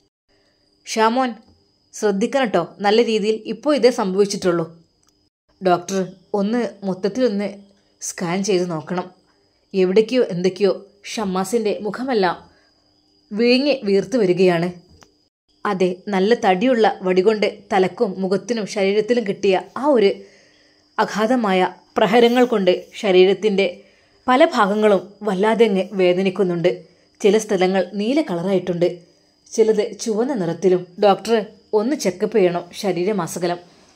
ഷാമോൻ, ശ്രദ്ധിക്കണം കേട്ടോ, നല്ല രീതിയിൽ ഇപ്പോൾ ഇതേ സംഭവിച്ചിട്ടുള്ളൂ. ഡോക്ടർ ഒന്ന് മൊത്തത്തിലൊന്ന് സ്കാൻ ചെയ്ത് നോക്കണം. എവിടേക്കോ എന്തൊക്കെയോ ഷമ്മാസിൻ്റെ മുഖമെല്ലാം വീങ്ങി വീർത്തു വരികയാണ്. അതെ, നല്ല തടിയുള്ള വടികൊണ്ട് തലക്കും മുഖത്തിനും ശരീരത്തിലും കിട്ടിയ ആ ഒരു അഗാധമായ പ്രഹരങ്ങൾ കൊണ്ട് ശരീരത്തിൻ്റെ പല ഭാഗങ്ങളും വല്ലാതെ അങ്ങ് വേദനിക്കുന്നുണ്ട്. ചില സ്ഥലങ്ങൾ നീല കളറായിട്ടുണ്ട്, ചിലത് ചുവന്ന നിറത്തിലും. ഡോക്ടർ ഒന്ന് ചെക്കപ്പ് ചെയ്യണം ശരീരമാസകലം.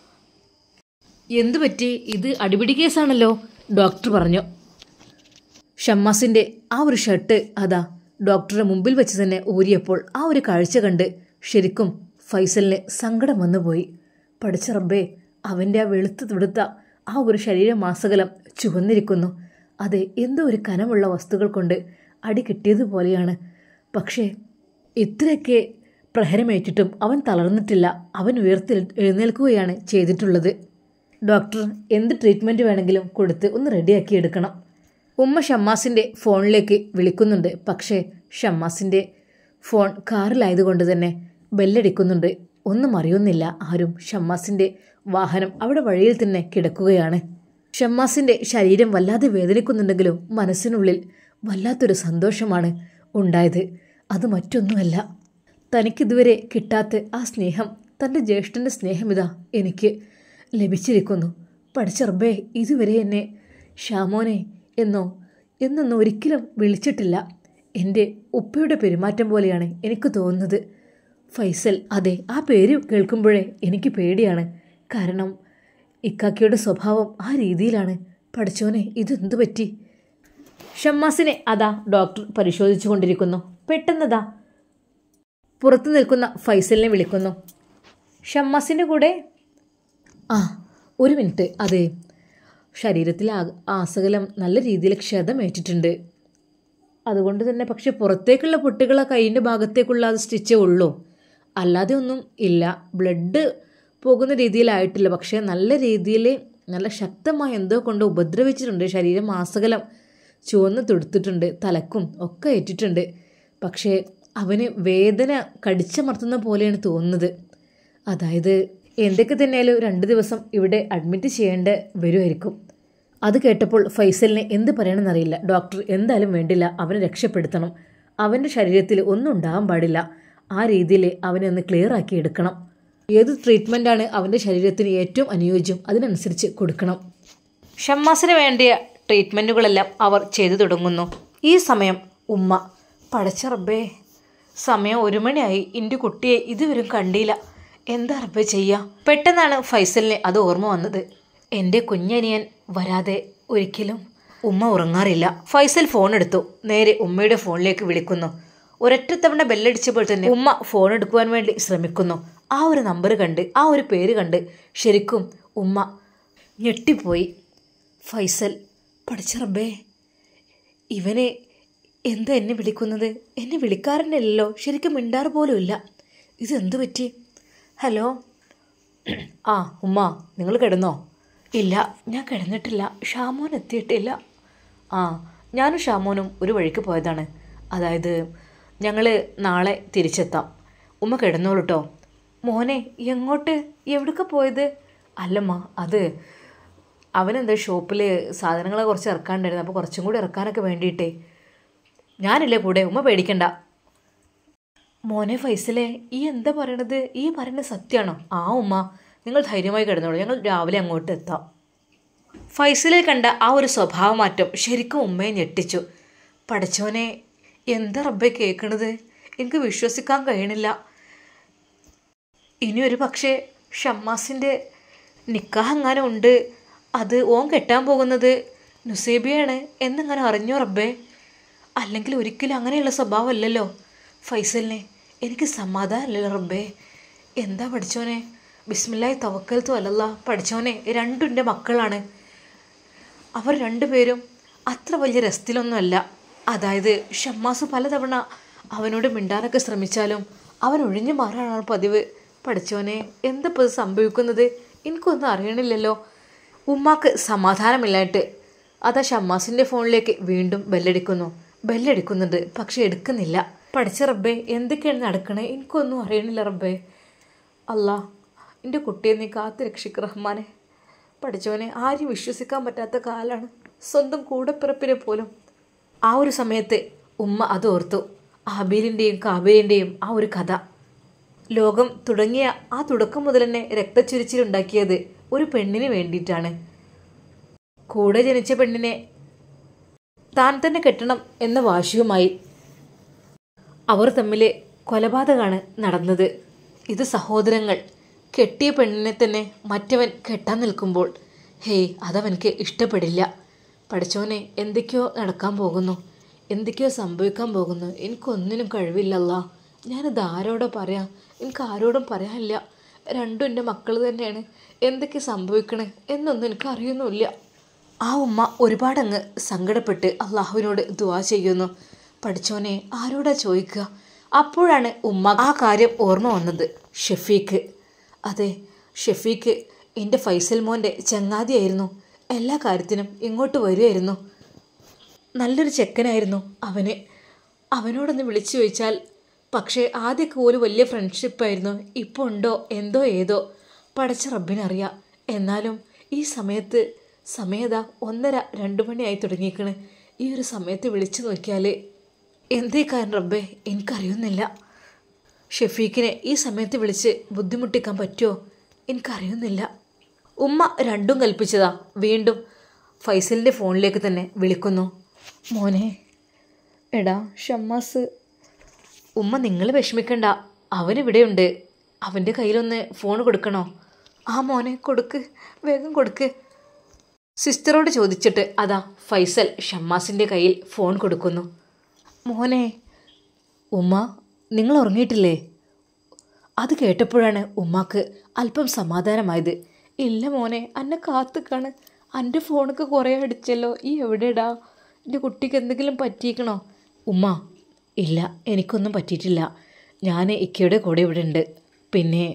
എന്തു പറ്റി? ഇത് അടിപിടി കേസാണല്ലോ, ഡോക്ടർ പറഞ്ഞു. ഷമ്മാസിൻ്റെ ആ ഒരു ഷർട്ട് അതാ ഡോക്ടറുടെ മുമ്പിൽ വെച്ച് തന്നെ ഊരിയപ്പോൾ ആ ഒരു കാഴ്ച കണ്ട് ശരിക്കും ഫൈസലിന് സങ്കടം വന്നുപോയി. പഠിച്ച റബ്ബേ, അവൻ്റെ ആ വെളുത്ത് തുടുത്ത ആ ഒരു ശരീരമാസകലം ചുവന്നിരിക്കുന്നു. അതെ, എന്തോ ഒരു കനമുള്ള വസ്തുക്കൾ കൊണ്ട് അടി കിട്ടിയതുപോലെയാണ്. പക്ഷേ ഇത്രയൊക്കെ പ്രഹരമേറ്റിട്ടും അവൻ തളർന്നിട്ടില്ല. അവൻ എഴുന്നേൽക്കുകയാണ് ചെയ്തിട്ടുള്ളത്. ഡോക്ടർ എന്ത് ട്രീറ്റ്മെൻറ്റ് വേണമെങ്കിലും കൊടുത്ത് ഒന്ന് റെഡിയാക്കി എടുക്കണം. ഉമ്മ ഷമ്മാസിൻ്റെ ഫോണിലേക്ക് വിളിക്കുന്നുണ്ട്. പക്ഷേ ഷമ്മാസിൻ്റെ ഫോൺ കാറിലായതുകൊണ്ട് തന്നെ ബെല്ലടിക്കുന്നുണ്ട്. ഒന്നും അറിയുന്നില്ല ആരും. ഷമ്മാസിൻ്റെ വാഹനം അവിടെ വഴിയിൽ തന്നെ കിടക്കുകയാണ്. ഷമ്മാസിൻ്റെ ശരീരം വല്ലാതെ വേദനിക്കുന്നുണ്ടെങ്കിലും മനസ്സിനുള്ളിൽ വല്ലാത്തൊരു സന്തോഷമാണ് ഉണ്ടായത്. അത് മറ്റൊന്നുമല്ല, തനിക്കിതുവരെ കിട്ടാത്ത ആ സ്നേഹം, തൻ്റെ ജ്യേഷ്ഠൻ്റെ സ്നേഹം ഇതാ എനിക്ക് ലഭിച്ചിരിക്കുന്നു. പഠിച്ച റബ്ബേ, ഇതുവരെ എന്നെ ഷാമോനെ എന്നൊന്നും ഒരിക്കലും വിളിച്ചിട്ടില്ല. എൻ്റെ ഉപ്പയുടെ പെരുമാറ്റം പോലെയാണ് എനിക്ക് തോന്നുന്നത്. ഫൈസൽ, അതെ, ആ പേര് കേൾക്കുമ്പോഴേ എനിക്ക് പേടിയാണ്. കാരണം ഇക്കാക്കയുടെ സ്വഭാവം ആ രീതിയിലാണ്. പഠിച്ചോനെ, ഇതെന്തു പറ്റി? ഷമ്മാസിനെ അതാ ഡോക്ടർ പരിശോധിച്ചു കൊണ്ടിരിക്കുന്നു. പെട്ടെന്നതാ പുറത്തു നിൽക്കുന്ന ഫൈസലിനെ വിളിക്കുന്നു. ഷമ്മാസിൻ്റെ കൂടെ. ആ, ഒരു മിനിറ്റ്. അതെ, ശരീരത്തിൽ ആസകലം നല്ല രീതിയിൽ ക്ഷതമേറ്റിട്ടുണ്ട്. അതുകൊണ്ട് തന്നെ പക്ഷെ പുറത്തേക്കുള്ള പൊട്ടുകൾ കൈയിൻ്റെ ഭാഗത്തേക്കുള്ള അത് സ്റ്റിച്ചേ ഉള്ളൂ, അല്ലാതെ ഒന്നും ഇല്ല. ബ്ലഡ് പോകുന്ന രീതിയിലായിട്ടില്ല. പക്ഷേ നല്ല രീതിയിൽ നല്ല ശക്തമായി എന്തോ കൊണ്ട് ഉപദ്രവിച്ചിട്ടുണ്ട്. ശരീരം മാസകലം ചുവന്ന് തുടുത്തിട്ടുണ്ട്, തലക്കും ഒക്കെ ഏറ്റിട്ടുണ്ട്. പക്ഷേ അവന് വേദന കടിച്ചമർത്തുന്ന പോലെയാണ് തോന്നുന്നത്. അതായത് എന്തൊക്കെ തന്നെയായാലും 2 ദിവസം ഇവിടെ അഡ്മിറ്റ് ചെയ്യേണ്ട വരുമായിരിക്കും. അത് കേട്ടപ്പോൾ ഫൈസലിനെ എന്ത് പറയണമെന്നറിയില്ല. ഡോക്ടർ എന്തായാലും വേണ്ടില്ല, അവനെ രക്ഷപ്പെടുത്തണം. അവൻ്റെ ശരീരത്തിൽ ഒന്നും ഉണ്ടാകാൻ പാടില്ല. ആ രീതിയിൽ അവനെ ഒന്ന് ക്ലിയർ ആക്കി എടുക്കണം. ഏത് ട്രീറ്റ്മെൻറ്റാണ് അവൻ്റെ ശരീരത്തിന് ഏറ്റവും അനുയോജ്യം അതിനനുസരിച്ച് കൊടുക്കണം. ഷമ്മാസിന് വേണ്ടിയ ട്രീറ്റ്മെൻറ്റുകളെല്ലാം അവർ ചെയ്തു തുടങ്ങുന്നു. ഈ സമയം ഉമ്മ, പടച്ച റബ്ബേ, സമയം 1 മണിയായി, എൻ്റെ കുട്ടിയെ ഇതുവരും കണ്ടില്ല, എന്താ റബ്ബേ ചെയ്യുക? പെട്ടെന്നാണ് ഫൈസലിന് അത് ഓർമ്മ വന്നത്. എൻ്റെ കുഞ്ഞനിയൻ വരാതെ ഒരിക്കലും ഉമ്മ ഉറങ്ങാറില്ല. ഫൈസൽ ഫോൺ എടുത്തു, നേരെ ഉമ്മയുടെ ഫോണിലേക്ക് വിളിക്കുന്നു. ഒരൊറ്റ തവണ ബെല്ലടിച്ചപ്പോൾ തന്നെ ഉമ്മ ഫോൺ എടുക്കുവാൻ വേണ്ടി ശ്രമിക്കുന്നു. ആ ഒരു നമ്പർ കണ്ട്, ആ ഒരു പേര് കണ്ട് ശരിക്കും ഉമ്മ ഞെട്ടിപ്പോയി. ഫൈസൽ, പഠിച്ച റബ്ബേ, ഇവനെ എന്താ എന്നെ വിളിക്കുന്നത്? എന്നെ വിളിക്കാറുണ്ടല്ലോ, ശരിക്കും മിണ്ടാറ് പോലും ഇല്ല. ഇതെന്തു പറ്റി? ഹലോ, ആ ഉമ്മ, നിങ്ങൾ കിടന്നോ? ഇല്ല, ഞാൻ കിടന്നിട്ടില്ല, ഷാമോൻ എത്തിയിട്ടില്ല. ആ, ഞാനും ഷാമോനും ഒരു വഴിക്ക് പോയതാണ്. അതായത് ഞങ്ങൾ നാളെ തിരിച്ചെത്താം. ഉമ്മ കിടന്നോളൂ കേട്ടോ. മോനെ, എങ്ങോട്ട്, എവിടേക്കാണ് പോയത്? അല്ലമ്മ, അത് അവനെന്താ ഷോപ്പിൽ സാധനങ്ങളെ കുറച്ച് ഇറക്കാണ്ടായിരുന്നു, അപ്പോൾ കുറച്ചും കൂടി ഇറക്കാനൊക്കെ വേണ്ടിയിട്ടേ. ഞാനില്ലേ കൂടെ, ഉമ്മ പേടിക്കണ്ട. മോനെ ഫൈസലേ, ഈ എന്താ പറയണത്? ഈ പറയുന്നത് സത്യമാണോ? ആ ഉമ്മ, നിങ്ങൾ ധൈര്യമായി കിടന്നോളൂ, ഞങ്ങൾ രാവിലെ അങ്ങോട്ട് എത്താം. ഫൈസലിൽ കണ്ട ആ ഒരു സ്വഭാവമാറ്റം ശരിക്കും ഉമ്മയെ ഞെട്ടിച്ചു. പഠിച്ചോനെ, എന്താ റബ്ബേ കേൾക്കണത്? എനിക്ക് വിശ്വസിക്കാൻ കഴിയണില്ല. ഇനി ഒരു പക്ഷേ ഷമ്മാസിൻ്റെ നിക്കാഹ് എങ്ങാനും ഉണ്ട്, അത് ഓൻ കെട്ടാൻ പോകുന്നത് നുസൈബിയാണ് എന്നങ്ങനെ അറിഞ്ഞോ റബ്ബേ? അല്ലെങ്കിൽ ഒരിക്കലും അങ്ങനെയുള്ള സ്വഭാവമല്ലല്ലോ ഫൈസലിനെ. എനിക്ക് സമാധാനമല്ലല്ലോ റബ്ബേ. എന്താ പഠിച്ചോനെ? ബിസ്മില്ലാഹി തവക്കൽതു അലല്ലാ. പഠിച്ചോനെ, 2 എൻ്റെ മക്കളാണ്. അവർ 2 പേരും അത്ര വലിയ രസത്തിലൊന്നുമല്ല. അതായത് ഷമ്മാസ് പലതവണ അവനോട് മിണ്ടാനൊക്കെ ശ്രമിച്ചാലും അവൻ ഒഴിഞ്ഞു മാറാനാണ് പതിവ്. പഠിച്ചോനെ, എന്തപ്പോൾ സംഭവിക്കുന്നത്? എനിക്കൊന്നും അറിയണില്ലല്ലോ. ഉമ്മാക്ക് സമാധാനമില്ലായിട്ട് അതാ ഷമ്മാസിൻ്റെ ഫോണിലേക്ക് വീണ്ടും ബെല്ലടിക്കുന്നുണ്ട്, പക്ഷെ എടുക്കുന്നില്ല. പഠിച്ച റബ്ബേ, എന്തൊക്കെയാണ് നടക്കണേ? എനിക്കൊന്നും അറിയണില്ല റബ്ബേ. അല്ലാ, എൻ്റെ കുട്ടിയെ നീ കാത്ത് രക്ഷിക്ക് റഹ്മാനെ. പഠിച്ചവനെ, ആരും വിശ്വസിക്കാൻ പറ്റാത്ത കാലാണ്, സ്വന്തം കൂടെപ്പിറപ്പിനെ പോലും. ആ ഒരു സമയത്ത് ഉമ്മ അതോർത്തു, ആബീലിൻ്റെയും കാബീലിൻ്റെയും ആ ഒരു കഥ. ലോകം തുടങ്ങിയ ആ തുടക്കം മുതൽ തന്നെ രക്തച്ചൊരിച്ചിലുണ്ടാക്കിയത് ഒരു പെണ്ണിന് വേണ്ടിയിട്ടാണ്. കൂടെ ജനിച്ച പെണ്ണിനെ താൻ തന്നെ കെട്ടണം എന്ന വാശിയുമായി അവർ തമ്മിൽ കൊലപാതകമാണ് നടന്നത്. ഇത് സഹോദരങ്ങൾ. കെട്ടിയ പെണ്ണിനെ തന്നെ മറ്റവൻ കെട്ടാൻ നിൽക്കുമ്പോൾ ഹേയ്, അതവനക്ക് ഇഷ്ടപ്പെടില്ല. പഠിച്ചോനെ, എന്തൊക്കെയോ നടക്കാൻ പോകുന്നു, എന്തൊക്കെയോ സംഭവിക്കാൻ പോകുന്നു. എനിക്കൊന്നിനും കഴിവില്ലല്ലാ. ഞാനിത് ആരോടോ പറയാം? എനിക്ക് ആരോടും പറയാനില്ല. 2 എൻ്റെ മക്കൾ തന്നെയാണ്. എന്തൊക്കെ സംഭവിക്കണേ എന്നൊന്നും എനിക്ക് അറിയുന്നുമില്ല. ആ ഉമ്മ ഒരുപാടങ്ങ് സങ്കടപ്പെട്ട് അള്ളാഹുവിനോട് ദുആ ചെയ്യുന്നു. പഠിച്ചോനെ, ആരോടാ ചോദിക്കുക? അപ്പോഴാണ് ഉമ്മ ആ കാര്യം ഓർമ്മ വന്നത്. ഷഫീഖ്. അതെ, ഷഫീഖ് എൻ്റെ ഫൈസൽ മോൻ്റെ ചങ്ങാതിയായിരുന്നു. എല്ലാ കാര്യത്തിനും ഇങ്ങോട്ട് വരുമായിരുന്നു. നല്ലൊരു ചെക്കനായിരുന്നു അവനോടൊന്ന് വിളിച്ചു ചോദിച്ചാൽ. പക്ഷേ ആദ്യമൊക്കെ ഒരു വലിയ ഫ്രണ്ട്ഷിപ്പായിരുന്നു. ഇപ്പോൾ ഉണ്ടോ എന്തോ ഏതോ പടച്ച റബ്ബിനറിയാം. എന്നാലും ഈ സമയതാ 1:30-2 മണിയായി തുടങ്ങിയിരിക്കണ്. ഈ ഒരു സമയത്ത് വിളിച്ചു നോക്കിയാൽ എന്തേ കാര്യം റബ്ബേ, എനിക്കറിയുന്നില്ല. ഷഫീഖിനെ ഈ സമയത്ത് വിളിച്ച് ബുദ്ധിമുട്ടിക്കാൻ പറ്റുമോ? എനിക്കറിയുന്നില്ല. ഉമ്മ രണ്ടും കൽപ്പിച്ചതാ. വീണ്ടും ഫൈസലിൻ്റെ ഫോണിലേക്ക് തന്നെ വിളിക്കുന്നു. മോനെ, എടാ ഷമ്മാസ്. ഉമ്മ, നിങ്ങൾ വിഷമിക്കണ്ട, അവനിവിടെയുണ്ട്. അവൻ്റെ കയ്യിലൊന്ന് ഫോൺ കൊടുക്കണോ? ആ മോനെ, കൊടുക്ക്, വേഗം കൊടുക്ക്. സിസ്റ്ററോട് ചോദിച്ചിട്ട് അതാ ഫൈസൽ ഷമ്മാസിൻ്റെ കയ്യിൽ ഫോൺ കൊടുക്കുന്നു. മോനെ. ഉമ്മ, നിങ്ങൾ ഉറങ്ങിയിട്ടില്ലേ? അത് കേട്ടപ്പോഴാണ് ഉമ്മാക്ക് അല്പം സമാധാനമായത്. ഇല്ല മോനെ, എന്നെ കാത്തുക്കാണ്. എൻ്റെ ഫോണൊക്കെ കുറേ അടിച്ചല്ലോ. ഈ എവിടെടാ? എൻ്റെ കുട്ടിക്ക് എന്തെങ്കിലും പറ്റിയിക്കണോ? ഉമ്മ, ഇല്ല, എനിക്കൊന്നും പറ്റിയിട്ടില്ല. ഞാൻ ഇക്കയുടെ കൂടെ ഇവിടെ ഉണ്ട്. പിന്നെ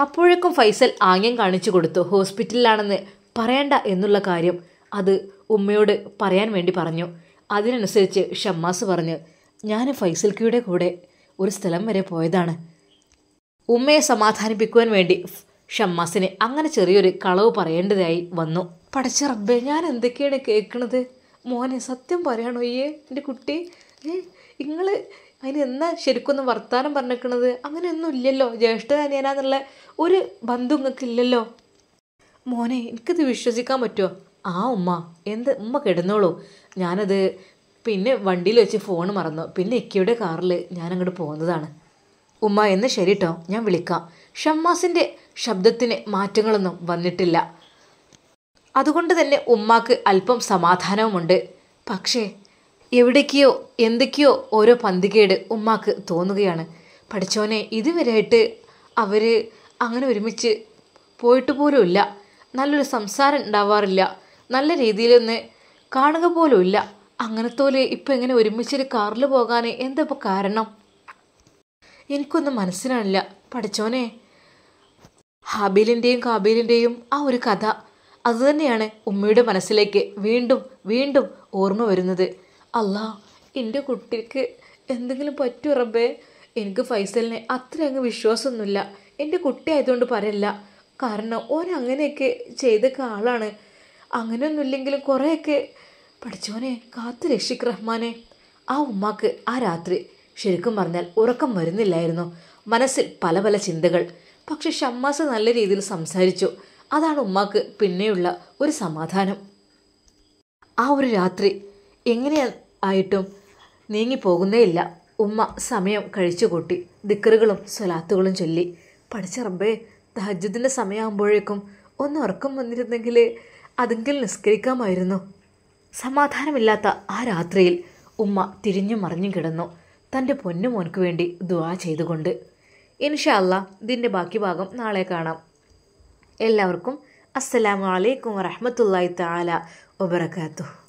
അപ്പോഴേക്കും ഫൈസൽ ആംഗ്യം കാണിച്ചു കൊടുത്തു. ഹോസ്പിറ്റലിലാണെന്ന് പറയണ്ട എന്നുള്ള കാര്യം അത് ഉമ്മയോട് പറയാൻ വേണ്ടി പറഞ്ഞു. അതിനനുസരിച്ച് ഷമ്മാസ് പറഞ്ഞു, ഞാൻ ഫൈസൽക്കിയുടെ കൂടെ ഒരു സ്ഥലം വരെ പോയതാണ്. ഉമ്മയെ സമാധാനിപ്പിക്കുവാൻ വേണ്ടി ഷമ്മാസിന് അങ്ങനെ ചെറിയൊരു കളവ് പറയേണ്ടതായി വന്നു. പടച്ച റബ്ബേ, ഞാൻ എന്തൊക്കെയാണ് കേൾക്കണത്? മോനെ സത്യം പറയണോ എൻ്റെ കുട്ടി? നിങ്ങൾ അതിന് എന്നാ ശരിക്കൊന്നും വർത്താനം പറഞ്ഞിരിക്കണത്? അങ്ങനെയൊന്നും ഇല്ലല്ലോ. ജ്യേഷ്ഠ അനിയനാന്നുള്ള ഒരു ബന്ധം നിങ്ങൾക്ക് ഇല്ലല്ലോ. മോനെ, എനിക്കിത് വിശ്വസിക്കാൻ പറ്റുമോ? ആ ഉമ്മ, ഉമ്മ കിടന്നോളൂ. ഞാനത് പിന്നെ വണ്ടിയിൽ വെച്ച് ഫോൺ മറന്നു. പിന്നെ ഇക്കയുടെ കാറിൽ ഞാൻ അങ്ങോട്ട് പോകുന്നതാണ്. ഉമ്മ എന്ന് ശരി കേട്ടോ, ഞാൻ വിളിക്കാം. ഷമ്മാസിൻ്റെ ശബ്ദത്തിന് മാറ്റങ്ങളൊന്നും വന്നിട്ടില്ല. അതുകൊണ്ട് തന്നെ ഉമ്മാക്ക് അല്പം സമാധാനവുമുണ്ട്. പക്ഷേ എവിടേക്കോ എന്തൊക്കെയോ ഓരോ പന്തികേട് ഉമ്മാക്ക് തോന്നുകയാണ്. പഠിച്ചോനെ, ഇതുവരെയായിട്ട് അവർ അങ്ങനെ ഒരുമിച്ച് പോയിട്ട് പോലുമില്ല. നല്ലൊരു സംസാരം ഉണ്ടാവാറില്ല. നല്ല രീതിയിലൊന്ന് കാണുക പോലുമില്ല. അങ്ങനത്തോലെ ഇപ്പം എങ്ങനെ ഒരുമിച്ചൊരു കാറിൽ പോകാൻ എന്താ ഇപ്പോൾ കാരണം? എനിക്കൊന്നും മനസ്സിലാണില്ല. പഠിച്ചോനെ, ഹാബീലിൻ്റെയും കാബീലിൻ്റെയും ആ ഒരു കഥ അതുതന്നെയാണ് ഉമ്മയുടെ മനസ്സിലേക്ക് വീണ്ടും വീണ്ടും ഓർമ്മ വരുന്നത്. അല്ലാ, എൻ്റെ കുട്ടിക്ക് എന്തെങ്കിലും പറ്റുമോ റബ്ബേ? എനിക്ക് ഫൈസലിനെ അത്ര അങ്ങ് വിശ്വാസമൊന്നുമില്ല. എൻ്റെ കുട്ടി ആയതുകൊണ്ട് പറയല്ല. കാരണം ഓരങ്ങനെയൊക്കെ ചെയ്തൊക്കെ ആളാണ്. അങ്ങനെയൊന്നുമില്ലെങ്കിലും കുറേയൊക്കെ പഠിച്ചോനെ കാത്തു രക്ഷിക്ക് റഹ്മാനെ. ആ ഉമ്മാക്ക് ആ രാത്രി ശരിക്കും പറഞ്ഞാൽ ഉറക്കം വരുന്നില്ലായിരുന്നു. മനസ്സിൽ പല പല ചിന്തകൾ. പക്ഷെ ഷമ്മാസ് നല്ല രീതിയിൽ സംസാരിച്ചു. അതാണ് ഉമ്മാക്ക് പിന്നെയുള്ള ഒരു സമാധാനം. ആ ഒരു രാത്രി എങ്ങനെയായിട്ടും നീങ്ങിപ്പോകുന്നേയില്ല. ഉമ്മ സമയം കഴിച്ചു കൂട്ടി ദിക്റുകളും സ്വലാത്തുകളും ചൊല്ലി. പഠിച്ച റബ്ബേ, തഹജ്ജുദിൻ്റെ സമയമാകുമ്പോഴേക്കും ഒന്ന് ഉറക്കം വന്നിരുന്നെങ്കിൽ അതെങ്കിലും നിസ്കരിക്കാമായിരുന്നു. സമാധാനമില്ലാത്ത ആ രാത്രിയിൽ ഉമ്മ തിരിഞ്ഞു മറിഞ്ഞു കിടന്നു, തൻ്റെ പൊന്നുമോൻക്ക് വേണ്ടി ദുആ ചെയ്തുകൊണ്ട്. ഇൻഷാ അല്ലാഹ് ഇതിൻ്റെ ബാക്കി ഭാഗം നാളെ കാണാം. എല്ലാവർക്കും അസ്സലാമു അലൈക്കും വറഹ്മത്തുള്ളാഹി തആല വബറകാതുഹു.